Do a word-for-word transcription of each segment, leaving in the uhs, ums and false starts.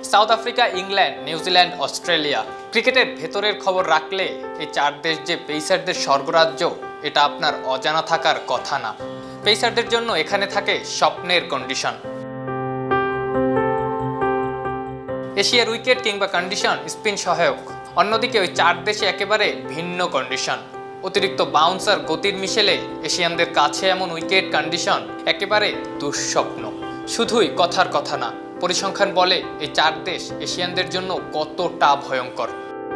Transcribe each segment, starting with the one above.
South Africa, England, New Zealand, Australia. ক্রিকেটের ভেতরের খবর রাখলে এই চার দেশ যে পেসারদের স্বর্গরাজ্য এটা আপনার অজানা থাকার কথা না। পেসারদের জন্য এখানে থাকে স্বপ্নের কন্ডিশন। এশিয়ার উইকেট কিংবা কন্ডিশন স্পিন সহায়ক, অন্যদিকে ওই চার দেশে একেবারে ভিন্ন কন্ডিশন। অতিরিক্ত বাউন্সার গতির মিশেলে এশিয়ানদের কাছে এমন উইকেট কন্ডিশন একেবারে দুঃস্বপ্ন। শুধুই কথার কথা না, পরিসংখ্যান বলে এই চার দেশ এশিয়ানদের জন্য কতটা ভয়ঙ্কর।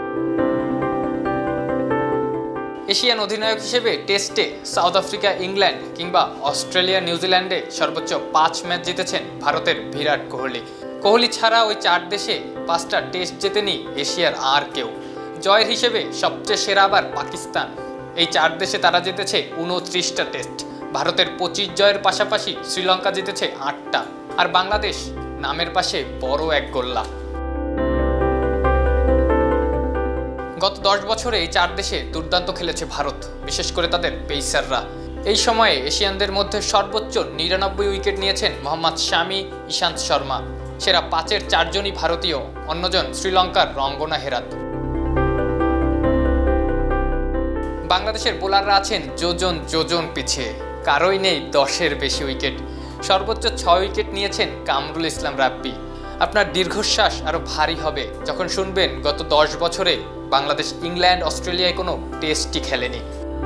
এশিয়ান অধিনায়ক হিসেবে টেস্টে সাউথ আফ্রিকা, ইংল্যান্ড কিংবা অস্ট্রেলিয়া, নিউজিল্যান্ডে সর্বোচ্চ পাঁচ ম্যাচ জিতেছেন ভারতের বিরাট কোহলি। কোহলি ছাড়া ওই চার দেশে পাঁচটা টেস্ট জেতেনি এশিয়ার আর কেউ। জয়ের হিসেবে সবচেয়ে সেরা আবার পাকিস্তান। এই চার দেশে তারা জিতেছে উনত্রিশটা টেস্ট। ভারতের পঁচিশ জয়ের পাশাপাশি শ্রীলঙ্কা জিতেছে আটটা, আর বাংলাদেশ নামের পাশে বড় এক গোল্লা। গত দশ বছরে এই চার দেশে দুর্দান্ত খেলেছে ভারত, বিশেষ করে তাদের পেসাররা। এই সময়ে এশিয়ানদের মধ্যে সর্বোচ্চ নিরানব্বই উইকেট নিয়েছেন মোহাম্মদ শামি, ইশান্ত শর্মা। সেরা পাঁচের চারজনই ভারতীয়, অন্যজন শ্রীলঙ্কার রঙ্গনা হেরাত। বাংলাদেশের বোলাররা আছেন যোজন যোজন পিছিয়ে, কারোই নেই দশের বেশি উইকেট। সর্বোচ্চ ছয় উইকেট নিয়েছেন কামরুল ইসলাম রাব্বি। আপনার দীর্ঘশ্বাস আরও ভারী হবে যখন শুনবেন গত দশ বছরে বাংলাদেশ ইংল্যান্ড, অস্ট্রেলিয়ায় কোনো টেস্টই খেলেনি।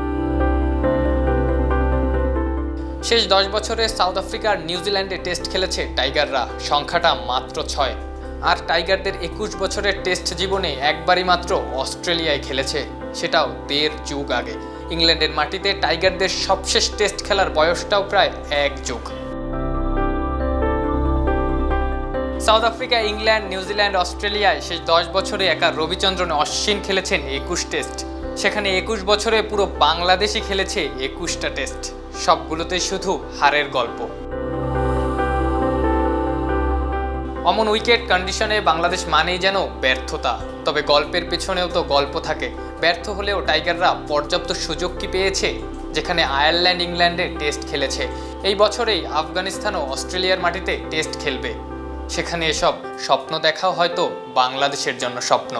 শেষ দশ বছরে সাউথ আফ্রিকা আর নিউজিল্যান্ডে টেস্ট খেলেছে টাইগাররা, সংখ্যাটা মাত্র ছয়। আর টাইগারদের একুশ বছরের টেস্ট জীবনে একবারই মাত্র অস্ট্রেলিয়ায় খেলেছে, সেটাও দেড় যুগ আগে। ইংল্যান্ডের মাটিতে টাইগারদের সবশেষ টেস্ট খেলার বয়সটাও প্রায় এক যুগ। সাউথ আফ্রিকা, ইংল্যান্ড, নিউজিল্যান্ড, অস্ট্রেলিয়ায় শেষ দশ বছরে একা রবিচন্দ্রন অশ্বিন খেলেছেন একুশ টেস্ট। সেখানে একুশ বছরে পুরো বাংলাদেশই খেলেছে একুশটা টেস্ট, সবগুলোতে শুধু হারের গল্প। অমন উইকেট কন্ডিশনে বাংলাদেশ মানেই যেন ব্যর্থতা, তবে গল্পের পেছনেও তো গল্প থাকে। ব্যর্থ হলেও টাইগাররা পর্যাপ্ত সুযোগ কি পেয়েছে? যেখানে আয়ারল্যান্ড, ইংল্যান্ডে টেস্ট খেলেছে, এই বছরেই আফগানিস্তান ও অস্ট্রেলিয়ার মাটিতে টেস্ট খেলবে। সেখানে এসব স্বপ্ন দেখাও হয়তো বাংলাদেশের জন্য স্বপ্ন।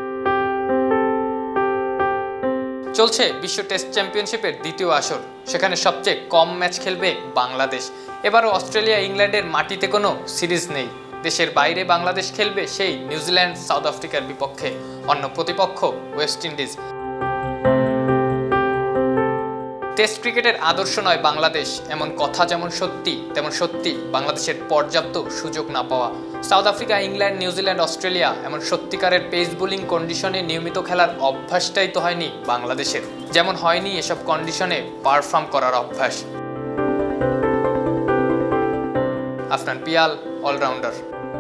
চলছে বিশ্ব টেস্ট চ্যাম্পিয়নশিপের দ্বিতীয় আসর, সেখানে সবচেয়ে কম ম্যাচ খেলবে বাংলাদেশ। এবারও অস্ট্রেলিয়া, ইংল্যান্ডের মাটিতে কোনো সিরিজ নেই। দেশের বাইরে বাংলাদেশ খেলবে সেই নিউজিল্যান্ড, সাউথ আফ্রিকার বিপক্ষে। অন্য প্রতিপক্ষ ওয়েস্ট ইন্ডিজ। টেস্ট ক্রিকেটের আদর্শ নয় বাংলাদেশ, এমন কথা যেমন সত্যি তেমন সত্যি বাংলাদেশের পর্যাপ্ত সুযোগ না পাওয়া। South Africa, England, New Zealand, Australia এমন সত্যিকারের পেস বোলিং কন্ডিশনে নিয়মিত খেলার অভ্যাসটাই তো হয়নি বাংলাদেশের, যেমন হয়নি এসব কন্ডিশনে পারফর্ম করার অভ্যাস। আফনান পিয়াল, অলরাউন্ডার।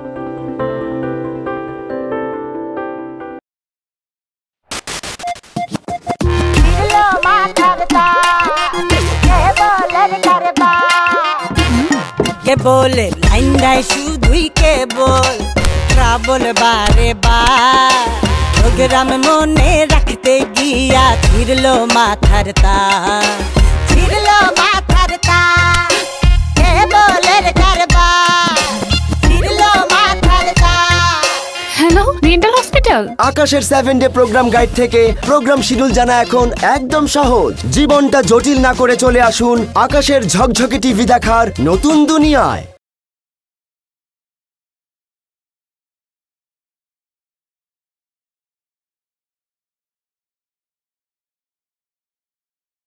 बोले लाइन डाई शुधुई के बोल ट्रबल बारे बार प्रोग्राम मने रखते गिया छिरलो माथार तार छिरलो माथार तार के बोले करबार छिरलो माथार तार। Hello, dental hospital. আকাশের সেভেন ডে প্রোগ্রাম গাইড থেকে প্রোগ্রাম শিডিউল জানা এখন একদম সহজ। জীবনটা জটিল না করে চলে আসুন আকাশের ঝকঝকে টিভি দেখার নতুন দুনিয়ায়।